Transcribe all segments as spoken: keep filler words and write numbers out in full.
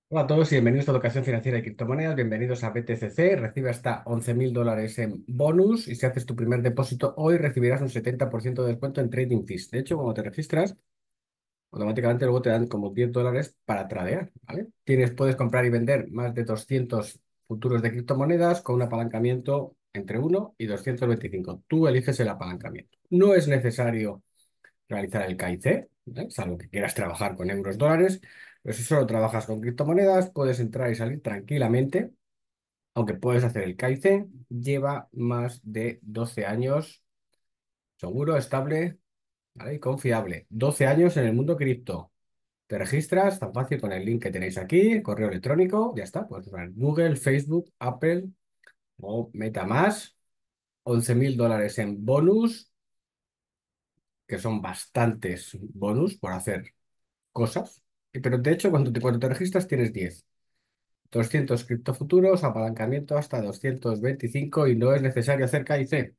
Hola a todos y bienvenidos a Educación Financiera y Criptomonedas. Bienvenidos a B T C C. Recibe hasta once mil dólares en bonus y si haces tu primer depósito hoy recibirás un setenta por ciento de descuento en trading fees. De hecho, cuando te registras, automáticamente luego te dan como diez dólares para tradear, ¿vale? Tienes, puedes comprar y vender más de doscientos futuros de criptomonedas con un apalancamiento entre uno y doscientos veinticinco. Tú eliges el apalancamiento. No es necesario realizar el K I C, ¿vale? Salvo que quieras trabajar con euros dólares. Pero si solo trabajas con criptomonedas, puedes entrar y salir tranquilamente, aunque puedes hacer el K I C. Lleva más de doce años, seguro, estable, ¿vale? Y confiable. doce años en el mundo cripto. Te registras tan fácil con el link que tenéis aquí, correo electrónico, ya está. Puedes poner Google, Facebook, Apple o MetaMask. once mil dólares en bonus, que son bastantes bonus por hacer cosas. Y- Pero de hecho, cuando te, cuando te registras tienes diez doscientos criptofuturos, apalancamiento hasta doscientos veinticinco y no es necesario hacer K I C.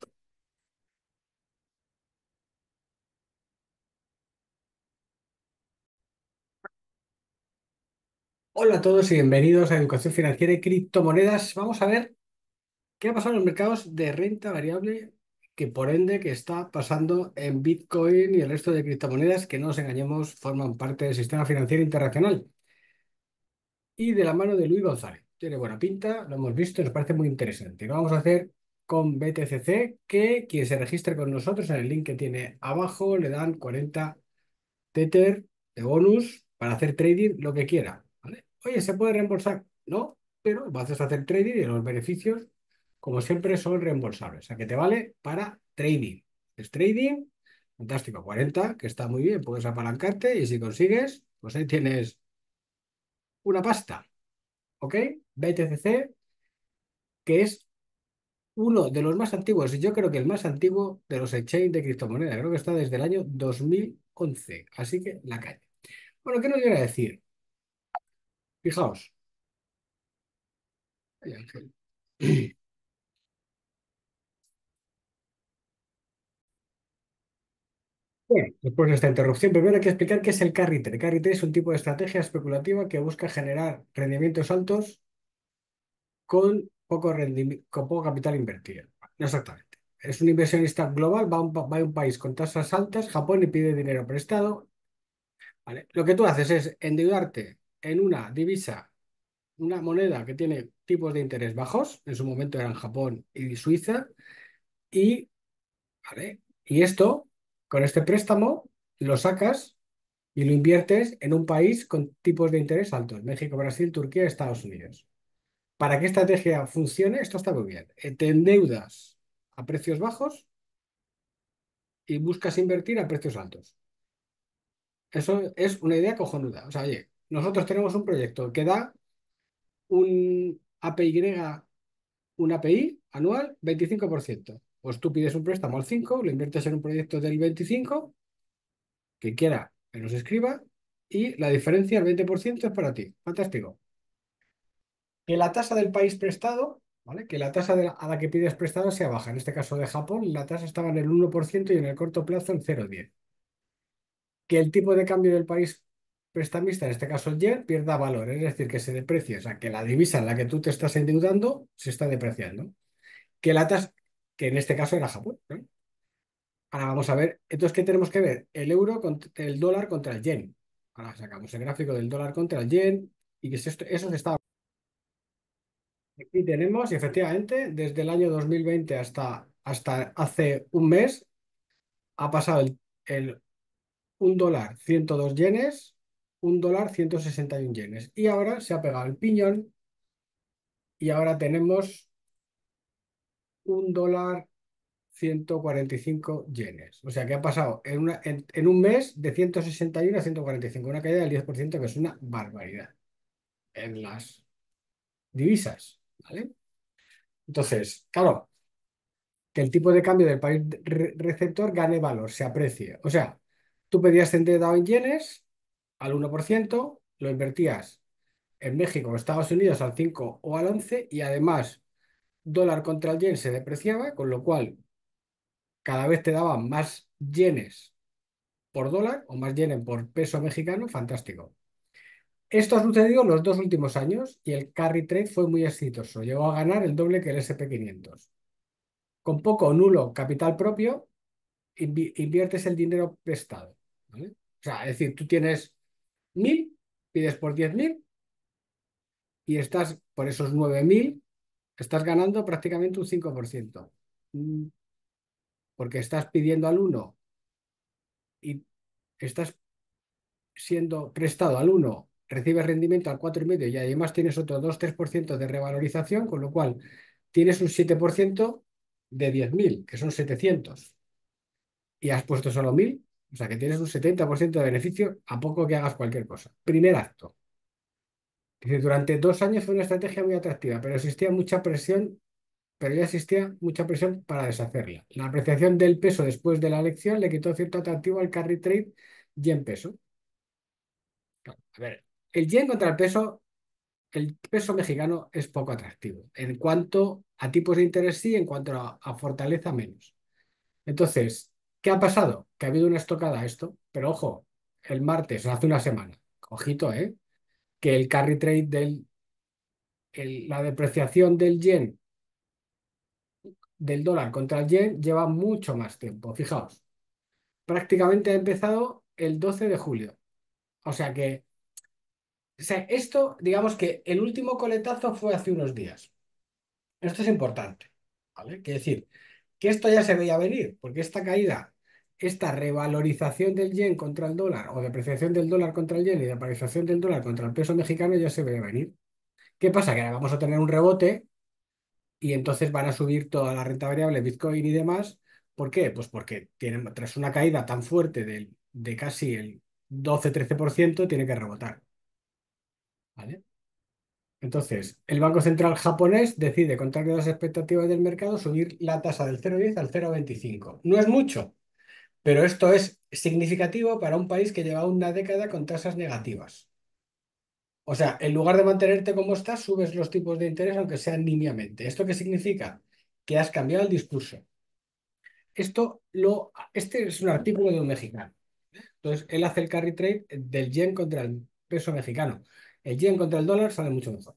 Hola a todos y bienvenidos a Educación Financiera y Criptomonedas. Vamos a ver qué ha pasado en los mercados de renta variable, que por ende que está pasando en Bitcoin y el resto de criptomonedas que no nos engañemos forman parte del sistema financiero internacional. Y de la mano de Luis González. Tiene buena pinta, lo hemos visto, nos parece muy interesante. Lo vamos a hacer con B T C C, que quien se registre con nosotros en el link que tiene abajo le dan cuarenta Tether de bonus para hacer trading lo que quiera, ¿vale? Oye, ¿se puede reembolsar? No, pero vas a hacer trading y los beneficios, como siempre, son reembolsables. O sea, que te vale para trading. Es trading, fantástico, cuarenta, que está muy bien, puedes apalancarte y si consigues, pues ahí tienes una pasta. ¿Ok? B T C C, que es uno de los más antiguos, y yo creo que el más antiguo de los exchange de criptomonedas. Creo que está desde el año dos mil once. Así que la calle. Bueno, ¿qué nos viene a decir? Fijaos. Ay, Ángel. Bueno, después de esta interrupción, primero hay que explicar qué es el carry trade. Carry trade es un tipo de estrategia especulativa que busca generar rendimientos altos con poco, rendimi- con poco capital invertido. No exactamente. Es un inversionista global, va a un, pa- va a un país con tasas altas, Japón, y pide dinero prestado. ¿Vale? Lo que tú haces es endeudarte en una divisa, una moneda que tiene tipos de interés bajos, en su momento eran Japón y Suiza, y, ¿vale? Y esto, con este préstamo, lo sacas y lo inviertes en un país con tipos de interés altos, México, Brasil, Turquía, Estados Unidos. Para que esta estrategia funcione, esto está muy bien. Eh, Te endeudas a precios bajos y buscas invertir a precios altos. Eso es una idea cojonuda. O sea, oye, nosotros tenemos un proyecto que da un A P Y, un A P I anual veinticinco por ciento. Pues tú pides un préstamo al cinco, lo inviertes en un proyecto del veinticinco, que quiera que nos escriba, y la diferencia, el veinte por ciento, es para ti. Fantástico. Que la tasa del país prestado, ¿vale? Que la tasa de la- a la que pides prestado sea baja. En este caso de Japón, la tasa estaba en el uno por ciento y en el corto plazo en cero coma diez. Que el tipo de cambio del país prestamista, en este caso el yen, pierda valor, es decir, que se deprecie, o sea, que la divisa en la que tú te estás endeudando se está depreciando. Que la tasa, que en este caso era Japón, ¿no? Ahora vamos a ver, entonces, ¿qué tenemos que ver? El euro contra el dólar contra el yen. Ahora sacamos el gráfico del dólar contra el yen y que es esto, eso se está. Aquí tenemos, y efectivamente, desde el año dos mil veinte hasta, hasta hace un mes, ha pasado el, el un dólar ciento dos yenes, un dólar ciento sesenta y uno yenes. Y ahora se ha pegado el piñón y ahora tenemos un dólar ciento cuarenta y cinco yenes. O sea que ha pasado en, una, en, en un mes de ciento sesenta y uno a ciento cuarenta y cinco, una caída del diez por ciento, que es una barbaridad en las divisas. ¿Vale? Entonces, claro, que el tipo de cambio del país re- receptor gane valor, se aprecie. O sea, tú pedías endeudado en yenes al uno por ciento, lo invertías en México o Estados Unidos al cinco o al once, y además dólar contra el yen se depreciaba, con lo cual cada vez te daban más yenes por dólar o más yenes por peso mexicano, fantástico. Esto ha sucedido los dos últimos años y el carry trade fue muy exitoso. Llegó a ganar el doble que el ese and pe quinientos. Con poco o nulo capital propio, invi- inviertes el dinero prestado. ¿Vale? O sea, es decir, tú tienes mil, pides por diez mil y estás por esos nueve mil, estás ganando prácticamente un cinco por ciento. Mm, Porque estás pidiendo al uno y estás siendo prestado al uno, recibes rendimiento al cuatro coma cinco y además tienes otro dos tres por ciento de revalorización, con lo cual tienes un siete por ciento de diez mil, que son setecientos, y has puesto solo mil, o sea que tienes un setenta por ciento de beneficio a poco que hagas cualquier cosa. Primer acto. Es decir, durante dos años fue una estrategia muy atractiva, pero existía mucha presión, pero ya existía mucha presión para deshacerla. La apreciación del peso después de la elección le quitó cierto atractivo al carry trade yen peso. A ver, el yen contra el peso, el peso mexicano es poco atractivo. En cuanto a tipos de interés, sí, en cuanto a, a fortaleza, menos. Entonces, ¿qué ha pasado? Que ha habido una estocada a esto, pero ojo, el martes, hace una semana, ojito, ¿eh? Que el carry trade del, el- la depreciación del yen, del dólar contra el yen, lleva mucho más tiempo. Fijaos, prácticamente ha empezado el doce de julio. O sea que, o sea, esto, digamos que el último coletazo fue hace unos días. Esto es importante, ¿vale? Quiere decir que esto ya se veía venir, porque esta caída, esta revalorización del yen contra el dólar o depreciación del dólar contra el yen y depreciación del dólar contra el peso mexicano ya se veía venir. ¿Qué pasa? Que ahora vamos a tener un rebote y entonces van a subir toda la renta variable, Bitcoin y demás. ¿Por qué? Pues porque tienen, tras una caída tan fuerte del- de casi el doce-trece por ciento, tiene que rebotar, ¿vale? Entonces, el Banco Central japonés decide, contrario a las expectativas del mercado, subir la tasa del cero coma diez al cero coma veinticinco. No es mucho, pero esto es significativo para un país que lleva una década con tasas negativas. O sea, en lugar de mantenerte como estás, subes los tipos de interés, aunque sean nimiamente. ¿Esto qué significa? Que has cambiado el discurso. Esto lo, este es un artículo de un mexicano. Entonces, él hace el carry trade del yen contra el peso mexicano. El yen contra el dólar sale mucho mejor.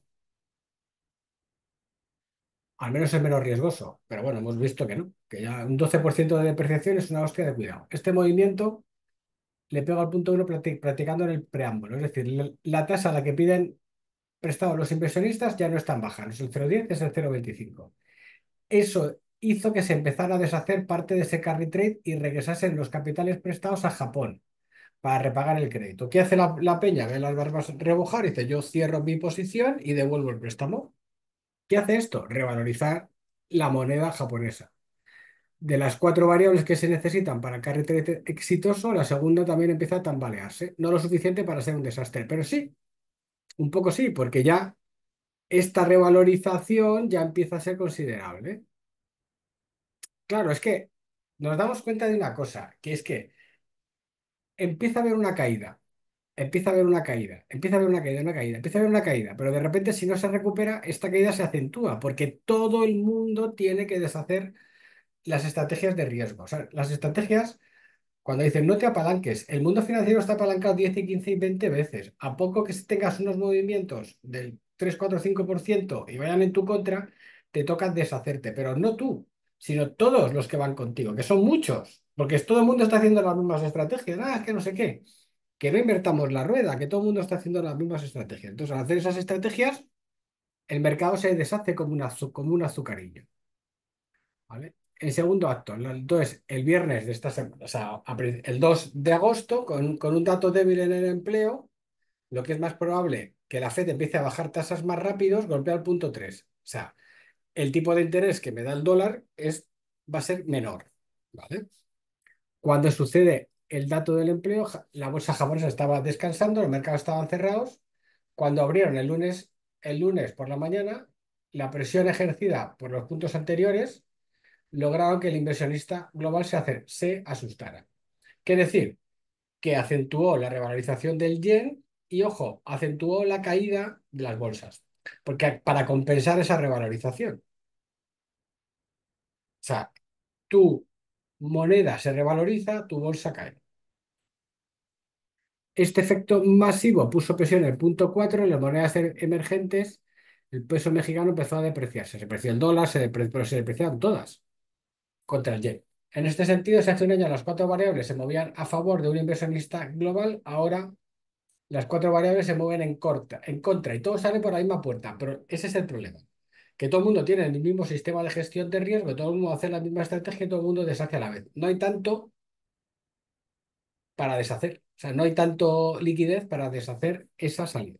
Al menos es menos riesgoso, pero bueno, hemos visto que no, que ya un doce por ciento de depreciación es una hostia de cuidado. Este movimiento le pega al punto uno practi- practicando en el preámbulo, es decir, la, la tasa a la que piden prestado los inversionistas ya no es tan baja, no es el cero coma diez, es el cero coma veinticinco. Eso hizo que se empezara a deshacer parte de ese carry trade y regresasen los capitales prestados a Japón para repagar el crédito. ¿Qué hace la, la peña? Ve las barbas rebojar y dice, yo cierro mi posición y devuelvo el préstamo. ¿Qué hace esto? Revalorizar la moneda japonesa. De las cuatro variables que se necesitan para carry trade exitoso, la segunda también empieza a tambalearse. No lo suficiente para ser un desastre, pero sí, un poco sí, porque ya esta revalorización ya empieza a ser considerable. Claro, es que nos damos cuenta de una cosa, que es que empieza a haber una caída, empieza a haber una caída, empieza a haber una caída, una caída, empieza a haber una caída, pero de repente si no se recupera, esta caída se acentúa, porque todo el mundo tiene que deshacer las estrategias de riesgo. O sea, las estrategias, cuando dicen no te apalanques, el mundo financiero está apalancado diez y quince y veinte veces. A poco que tengas unos movimientos del tres cuatro cinco por ciento y vayan en tu contra, te toca deshacerte, pero no tú, sino todos los que van contigo, que son muchos, porque es- todo el mundo está haciendo las mismas estrategias. Ah, es que no sé qué. Que no invertamos la rueda, que todo el mundo está haciendo las mismas estrategias. Entonces, al hacer esas estrategias, el mercado se deshace como un, azu- como un azucarillo. ¿Vale? El segundo acto, ¿no? Entonces, el viernes de esta semana, o sea, a pri- el dos de agosto, con, con un dato débil en el empleo, lo que es más probable que la Fed empiece a bajar tasas más rápidos, golpea el punto tres. O sea, el tipo de interés que me da el dólar es, va a ser menor. ¿Vale? Cuando sucede el dato del empleo, ja- la bolsa japonesa estaba descansando, los mercados estaban cerrados. Cuando abrieron el lunes, el lunes por la mañana, la presión ejercida por los puntos anteriores lograron que el inversionista global se, hace- se asustara. ¿Qué decir? Que acentuó la revalorización del yen y, ojo, acentuó la caída de las bolsas. Porque para compensar esa revalorización, o sea, tu moneda se revaloriza, tu bolsa cae. Este efecto masivo puso presión en el punto cuatro en las monedas e- emergentes. El peso mexicano empezó a depreciarse. Se depreció el dólar, se depre- pero se depreciaron todas contra el yen. En este sentido, si hace un año las cuatro variables se movían a favor de un inversionista global, ahora las cuatro variables se mueven en, corta, en contra y todo sale por la misma puerta. Pero ese es el problema. Que todo el mundo tiene el mismo sistema de gestión de riesgo, todo el mundo hace la misma estrategia y todo el mundo deshace a la vez. No hay tanto para deshacer. O sea, no hay tanto liquidez para deshacer esa salida.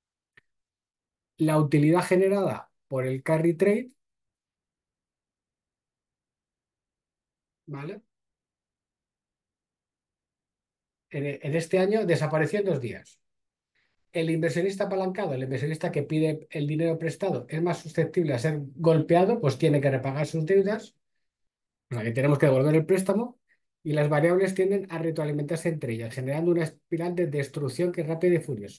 La utilidad generada por el carry trade, ¿vale? En, en este año desapareció en dos días. El inversionista apalancado, el inversionista que pide el dinero prestado, es más susceptible a ser golpeado, pues tiene que repagar sus deudas, o sea que tenemos que devolver el préstamo, y las variables tienden a retroalimentarse entre ellas, generando una espiral de destrucción que es rápida y furiosa.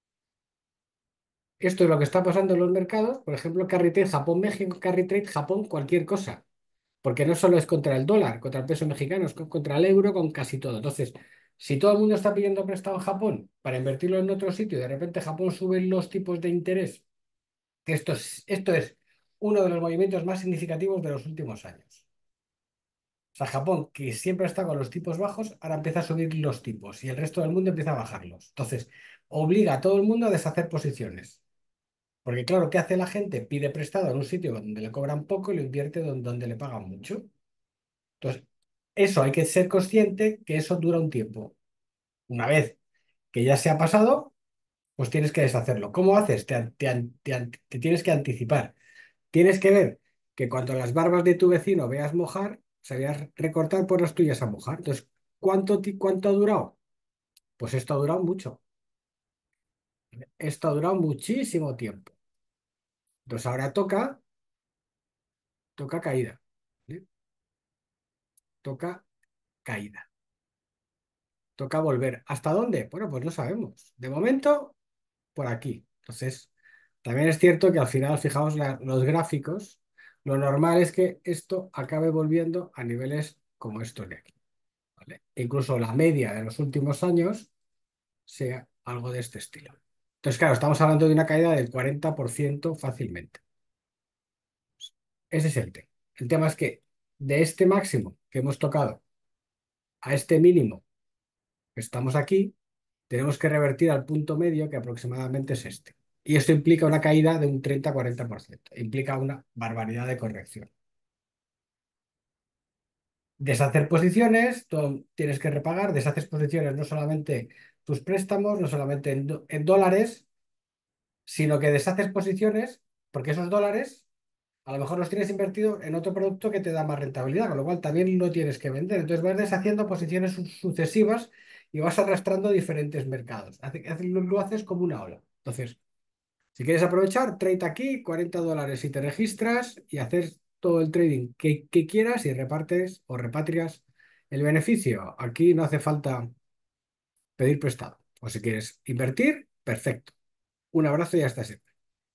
Esto es lo que está pasando en los mercados, por ejemplo, carry trade Japón-México, carry trade Japón, cualquier cosa. Porque no solo es contra el dólar, contra el peso mexicano, es co- contra el euro, con casi todo. Entonces, si todo el mundo está pidiendo prestado en Japón para invertirlo en otro sitio y de repente Japón sube los tipos de interés, que esto es, esto es uno de los movimientos más significativos de los últimos años. O sea, Japón, que siempre está con los tipos bajos, ahora empieza a subir los tipos y el resto del mundo empieza a bajarlos. Entonces, obliga a todo el mundo a deshacer posiciones. Porque claro, ¿qué hace la gente? Pide prestado en un sitio donde le cobran poco y lo invierte don- donde le pagan mucho. Entonces, eso hay que ser consciente que eso dura un tiempo. Una vez que ya se ha pasado, pues tienes que deshacerlo. ¿Cómo haces? Te, an- te an- te an- te tienes que anticipar. Tienes que ver que cuando las barbas de tu vecino veas mojar, se veas recortar por las tuyas a mojar. Entonces, ¿cuánto, ti- cuánto ha durado? Pues esto ha durado mucho. Esto ha durado muchísimo tiempo. Entonces, ahora toca, toca caída. ¿Vale? Toca caída. Toca volver. ¿Hasta dónde? Bueno, pues no sabemos. De momento, por aquí. Entonces, también es cierto que al final, fijaos la- los gráficos, lo normal es que esto acabe volviendo a niveles como estos de aquí, ¿vale? E incluso la media de los últimos años sea algo de este estilo. Entonces, claro, estamos hablando de una caída del cuarenta por ciento fácilmente. Ese es el tema. El tema es que de este máximo que hemos tocado a este mínimo que estamos aquí, tenemos que revertir al punto medio que aproximadamente es este. Y esto implica una caída de un treinta-cuarenta por ciento. Implica una barbaridad de corrección. Deshacer posiciones, tú tienes que repagar, deshaces posiciones no solamente tus préstamos, no solamente en, do- en dólares, sino que deshaces posiciones porque esos dólares a lo mejor los tienes invertido en otro producto que te da más rentabilidad, con lo cual también lo tienes que vender. Entonces vas deshaciendo posiciones su- sucesivas y vas arrastrando diferentes mercados. Hace- hace- lo, lo haces como una ola. Entonces, si quieres aprovechar, trade aquí, cuarenta dólares si te registras y haces todo el trading que, que quieras y repartes o repatrias el beneficio. Aquí no hace falta pedir prestado. O si quieres invertir, perfecto. Un abrazo y hasta siempre.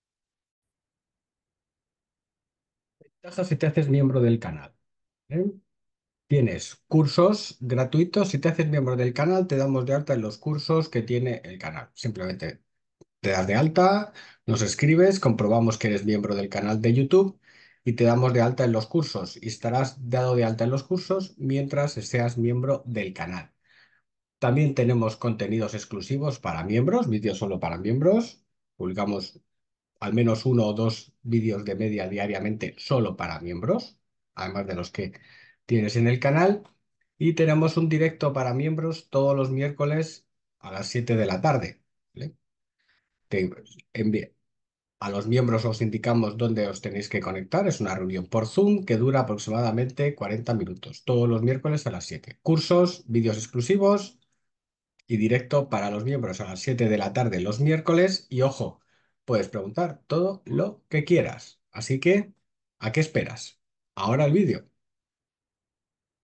Ventajas si te haces miembro del canal. ¿Eh? Tienes cursos gratuitos. Si te haces miembro del canal, te damos de alta en los cursos que tiene el canal. Simplemente te das de alta, nos escribes, comprobamos que eres miembro del canal de YouTube y te damos de alta en los cursos. Y estarás dado de alta en los cursos mientras seas miembro del canal. También tenemos contenidos exclusivos para miembros, vídeos solo para miembros. Publicamos al menos uno o dos vídeos de media diariamente solo para miembros, además de los que tienes en el canal. Y tenemos un directo para miembros todos los miércoles a las siete de la tarde. ¿Vale? Te envi- a los miembros os indicamos dónde os tenéis que conectar. Es una reunión por Zoom que dura aproximadamente cuarenta minutos, todos los miércoles a las siete. Cursos, vídeos exclusivos y directo para los miembros a las siete de la tarde los miércoles. Y ojo, puedes preguntar todo lo que quieras. Así que, ¿a qué esperas? Ahora el vídeo.